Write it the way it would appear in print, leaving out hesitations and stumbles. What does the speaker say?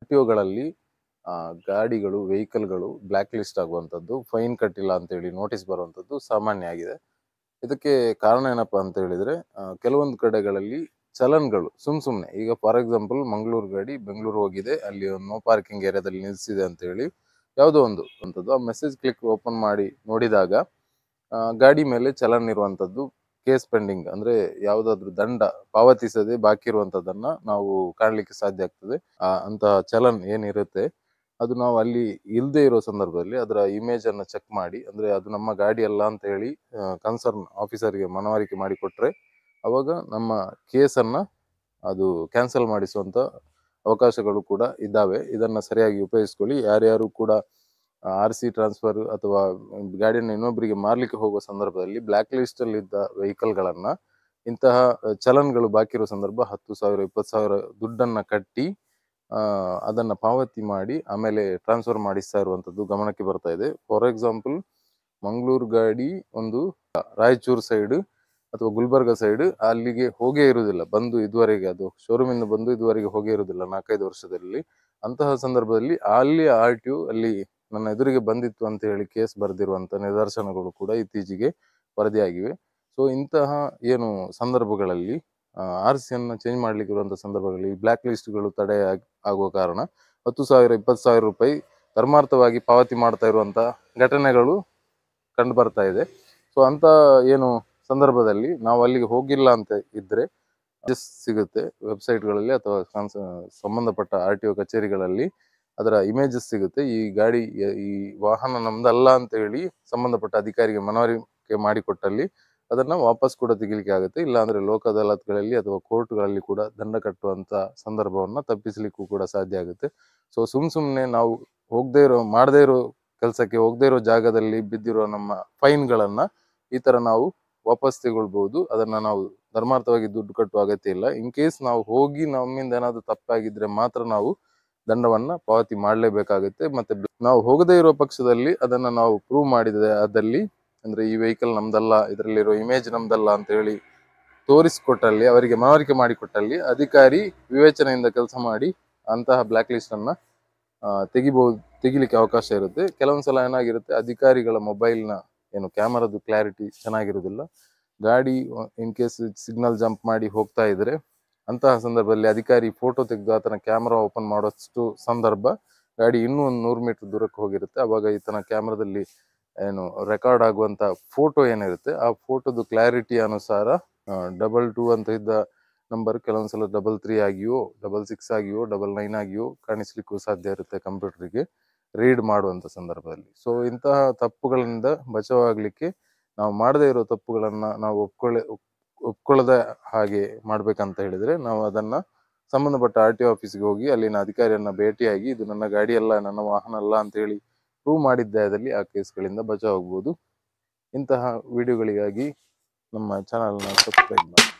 ಟಿಒಗಳಲ್ಲಿ ಗಾಡಿಗಳು ವೆಹಿಕಲ್ಗಳು black list ಆಗುವಂಥದ್ದು, ಫೈನ್ ಕಟ್ಟಿಲ್ಲ ಅಂತೇಳಿ ನೋಟಿಸ್ ಬರುವಂಥದ್ದು ಸಾಮಾನ್ಯ ಆಗಿದೆ. ಇದಕ್ಕೆ ಕಾರಣ ಏನಪ್ಪಾ ಅಂತ ಹೇಳಿದ್ರೆ ಕೆಲವೊಂದು ಕಡೆಗಳಲ್ಲಿ ಚಲನ್ಗಳು ಸುಮ್ನೆ ಈಗ ಫಾರ್ ಎಕ್ಸಾಂಪಲ್ ಮಂಗಳೂರು ಗಾಡಿ ಬೆಂಗಳೂರು ಹೋಗಿದೆ, ಅಲ್ಲಿ ಒಂದು ನೋ ಪಾರ್ಕಿಂಗ್ ಏರಿಯಾದಲ್ಲಿ ನಿಲ್ಲಿಸಿದೆ ಅಂತ ಹೇಳಿ ಯಾವುದೋ ಒಂದು ಅಂಥದ್ದು ಆ ಮೆಸೇಜ್ ಕ್ಲಿಕ್ ಓಪನ್ ಮಾಡಿ ನೋಡಿದಾಗ ಗಾಡಿ ಮೇಲೆ ಚಲನ್ ಇರುವಂಥದ್ದು, ಕೇಸ್ ಪೆಂಡಿಂಗ್ ಅಂದ್ರೆ ಯಾವುದಾದ್ರೂ ದಂಡ ಪಾವತಿಸದೆ ಬಾಕಿ ಇರುವಂತದನ್ನ ನಾವು ಕಾಣಲಿಕ್ಕೆ ಸಾಧ್ಯ ಆಗ್ತದೆ. ಅಂತಹ ಚಲನ್ ಏನಿರುತ್ತೆ ಅದು ನಾವು ಅಲ್ಲಿ ಇಲ್ಲದೆ ಇರೋ ಸಂದರ್ಭದಲ್ಲಿ ಅದರ ಇಮೇಜ್ ಅನ್ನ ಚೆಕ್ ಮಾಡಿ, ಅಂದ್ರೆ ಅದು ನಮ್ಮ ಗಾಡಿ ಅಲ್ಲ ಅಂತ ಹೇಳಿ ಕನ್ಸರ್ನ್ ಆಫೀಸರ್ಗೆ ಮನವರಿಕೆ ಮಾಡಿಕೊಟ್ರೆ ಅವಾಗ ನಮ್ಮ ಕೇಸನ್ನ ಅದು ಕ್ಯಾನ್ಸಲ್ ಮಾಡಿಸುವಂತ ಅವಕಾಶಗಳು ಕೂಡ ಇದ್ದಾವೆ. ಇದನ್ನ ಸರಿಯಾಗಿ ಉಪಯೋಗಿಸ್ಕೊಳ್ಳಿ. ಯಾರ್ಯಾರು ಕೂಡ RC ಟ್ರಾನ್ಸ್ಫರ್ ಅಥವಾ ಗಾಡಿಯನ್ನು ಇನ್ನೊಬ್ಬರಿಗೆ ಮಾರ್ಲಿಕ್ಕೆ ಹೋಗುವ ಸಂದರ್ಭದಲ್ಲಿ ಬ್ಲ್ಯಾಕ್ ಲಿಸ್ಟ್ ಅಲ್ಲಿ ಇದ್ದ ವೆಹಿಕಲ್ಗಳನ್ನ ಇಂತಹ ಚಲನ್ಗಳು ಬಾಕಿ ಇರೋ ಸಂದರ್ಭ 10,000 20,000 ದುಡ್ಡನ್ನ ಕಟ್ಟಿ ಅದನ್ನ ಪಾವತಿ ಮಾಡಿ ಆಮೇಲೆ ಟ್ರಾನ್ಸ್ಫರ್ ಮಾಡಿಸ್ತಾ ಇರುವಂತದ್ದು ಗಮನಕ್ಕೆ ಬರ್ತಾ ಇದೆ. ಫಾರ್ ಎಕ್ಸಾಂಪಲ್ ಮಂಗಳೂರು ಗಾಡಿ ಒಂದು ರಾಯಚೂರು ಸೈಡ್ ಅಥವಾ ಗುಲ್ಬರ್ಗ ಸೈಡ್ ಅಲ್ಲಿಗೆ ಹೋಗೇ ಇರುವುದಿಲ್ಲ, ಬಂದು ಇದುವರೆಗೆ ಅದು ಶೋರೂಮ್ ಇಂದ ಬಂದು ಇದುವರೆಗೆ ಹೋಗೇ ಇರುವುದಿಲ್ಲ 4-5 ವರ್ಷದಲ್ಲಿ. ಅಂತಹ ಸಂದರ್ಭದಲ್ಲಿ ಅಲ್ಲಿ RTO ಅಲ್ಲಿ ನನ್ನ ಎದುರಿಗೆ ಬಂದಿತ್ತು ಅಂತ ಹೇಳಿ ಕೇಸ್ ಬರೆದಿರುವಂತ ನಿದರ್ಶನಗಳು ಕೂಡ ಇತ್ತೀಚೆಗೆ ವರದಿಯಾಗಿವೆ. ಸೊ ಇಂತಹ ಏನು ಸಂದರ್ಭಗಳಲ್ಲಿ RC ಅನ್ನ ಚೇಂಜ್ ಮಾಡ್ಲಿಕ್ಕೆ ಇರುವಂತಹ ಸಂದರ್ಭಗಳಲ್ಲಿ ಬ್ಲ್ಯಾಕ್ ಲಿಸ್ಟ್ಗಳು ತಡೆ ಆಗುವ ಕಾರಣ 10,000 20,000 ರೂಪಾಯಿ ಧರ್ಮಾರ್ಥವಾಗಿ ಪಾವತಿ ಮಾಡ್ತಾ ಇರುವಂತ ಘಟನೆಗಳು ಕಂಡು ಬರ್ತಾ ಇದೆ. ಸೊ ಅಂತ ಏನು ಸಂದರ್ಭದಲ್ಲಿ ನಾವು ಅಲ್ಲಿಗೆ ಹೋಗಿಲ್ಲ ಅಂತ ಇದ್ರೆ ಸಿಗುತ್ತೆ ವೆಬ್ಸೈಟ್ಗಳಲ್ಲಿ ಅಥವಾ ಸಂಬಂಧಪಟ್ಟ RTO ಕಚೇರಿಗಳಲ್ಲಿ ಅದರ ಇಮೇಜಸ್ ಸಿಗುತ್ತೆ. ಈ ಗಾಡಿ ಈ ವಾಹನ ನಮ್ದಲ್ಲ ಅಂತ ಹೇಳಿ ಸಂಬಂಧಪಟ್ಟ ಅಧಿಕಾರಿಗೆ ಮನವರಿಕೆ ಮಾಡಿಕೊಟ್ಟಲ್ಲಿ ಅದನ್ನ ವಾಪಸ್ ಕೂಡ ತೆಗಿಲಿಕ್ಕೆ ಆಗುತ್ತೆ. ಇಲ್ಲ ಅಂದ್ರೆ ಲೋಕ ಅದಾಲತ್ಗಳಲ್ಲಿ ಅಥವಾ ಕೋರ್ಟ್ಗಳಲ್ಲಿ ಕೂಡ ದಂಡ ಕಟ್ಟುವಂತ ಸಂದರ್ಭವನ್ನ ತಪ್ಪಿಸ್ಲಿಕ್ಕೂ ಕೂಡ ಸಾಧ್ಯ ಆಗುತ್ತೆ. ಸೊ ಸುಮ್ನೆ ನಾವು ಮಾಡದೇ ಇರೋ ಕೆಲಸಕ್ಕೆ ಹೋಗದೇ ಇರೋ ಜಾಗದಲ್ಲಿ ಬಿದ್ದಿರೋ ನಮ್ಮ ಫೈನ್ಗಳನ್ನ ಈ ತರ ನಾವು ವಾಪಸ್ ತಗೊಳ್ಬಹುದು. ಅದನ್ನ ನಾವು ಧರ್ಮಾರ್ಥವಾಗಿ ದುಡ್ಡು ಕಟ್ಟುವ ಅಗತ್ಯ ಇಲ್ಲ. ಇನ್ ಕೇಸ್ ನಾವು ಹೋಗಿ ನಮ್ಮಿಂದ ಏನಾದ್ರು ತಪ್ಪಾಗಿದ್ರೆ ಮಾತ್ರ ನಾವು ದಂಡವನ್ನ ಪಾವತಿ ಮಾಡಲೇಬೇಕಾಗುತ್ತೆ. ಮತ್ತೆ ನಾವು ಹೋಗದೇ ಇರೋ ಪಕ್ಷದಲ್ಲಿ ಅದನ್ನ ನಾವು ಪ್ರೂವ್ ಮಾಡಿದ್ರೆ ಅದಲ್ಲಿ ಅಂದ್ರೆ ಈ ವೆಹಿಕಲ್ ನಮ್ದಲ್ಲ, ಇದರಲ್ಲಿರೋ ಇಮೇಜ್ ನಮ್ದಲ್ಲ ಅಂತ ಹೇಳಿ ತೋರಿಸಿಕೊಟ್ಟಲ್ಲಿ, ಅವರಿಗೆ ಮನವರಿಕೆ ಮಾಡಿಕೊಟ್ಟಲ್ಲಿ ಅಧಿಕಾರಿ ವಿವೇಚನೆಯಿಂದ ಕೆಲಸ ಮಾಡಿ ಅಂತಹ ಬ್ಲ್ಯಾಕ್ ಲಿಸ್ಟ್ ಅನ್ನ ತೆಗಿಲಿಕ್ಕೆ ಅವಕಾಶ ಇರುತ್ತೆ. ಕೆಲವೊಂದ್ಸಲ ಏನಾಗಿರುತ್ತೆ, ಅಧಿಕಾರಿಗಳ ಮೊಬೈಲ್ನ ಏನು ಕ್ಯಾಮರಾದು ಕ್ಲಾರಿಟಿ ಚೆನ್ನಾಗಿರುವುದಿಲ್ಲ. ಗಾಡಿ ಇನ್ ಕೇಸ್ ಸಿಗ್ನಲ್ ಜಂಪ್ ಮಾಡಿ ಹೋಗ್ತಾ ಇದ್ರೆ ಅಂತಹ ಸಂದರ್ಭದಲ್ಲಿ ಅಧಿಕಾರಿ ಫೋಟೋ ತೆಗೆದು ಆತನ ಕ್ಯಾಮರಾ ಓಪನ್ ಮಾಡೋಷ್ಟು ಸಂದರ್ಭ ಗಾಡಿ ಇನ್ನೂ ಒಂದು 100 ಮೀಟರ್ ದೂರಕ್ಕೆ ಹೋಗಿರುತ್ತೆ. ಅವಾಗ ಈತನ ಕ್ಯಾಮ್ರಾದಲ್ಲಿ ಏನು ರೆಕಾರ್ಡ್ ಆಗುವಂತ ಫೋಟೋ ಏನಿರುತ್ತೆ ಆ ಫೋಟೋದು ಕ್ಲಾರಿಟಿ ಅನುಸಾರ 22 ಅಂತ ಇದ್ದ ನಂಬರ್ ಕೆಲವೊಂದ್ಸಲ 33 ಆಗಿಯೋ 66 ಆಗಿಯೋ 99 ಆಗಿಯೋ ಕಾಣಿಸ್ಲಿಕ್ಕೂ ಸಾಧ್ಯ ಇರುತ್ತೆ ಕಂಪ್ಯೂಟರ್ಗೆ ರೀಡ್ ಮಾಡುವಂತ ಸಂದರ್ಭದಲ್ಲಿ. ಸೊ ಇಂತಹ ತಪ್ಪುಗಳಿಂದ ಬಚಾವಾಗ್ಲಿಕ್ಕೆ ನಾವು ಮಾಡದೇ ಇರೋ ತಪ್ಪುಗಳನ್ನ ನಾವು ಒಪ್ಕೊಳ್ಳದ ಹಾಗೆ ಮಾಡ್ಬೇಕಂತ ಹೇಳಿದ್ರೆ ನಾವು ಅದನ್ನ ಸಂಬಂಧಪಟ್ಟ RTO ಆಫೀಸ್ಗೆ ಹೋಗಿ ಅಲ್ಲಿನ ಅಧಿಕಾರಿಯನ್ನ ಭೇಟಿಯಾಗಿ ಇದು ನನ್ನ ಗಾಡಿ ಅಲ್ಲ, ನನ್ನ ವಾಹನ ಅಲ್ಲ ಅಂತ ಹೇಳಿ ಪ್ರೂವ್ ಮಾಡಿದ್ದಾದಲ್ಲಿ ಆ ಕೇಸ್ಗಳಿಂದ ಬಚಾವಾಗಬಹುದು. ಇಂತಹ ವಿಡಿಯೋಗಳಿಗಾಗಿ ನಮ್ಮ ಚಾನಲ್ನ ಸಬ್ಸ್ಕ್ರೈಬ್ ಮಾಡಿ.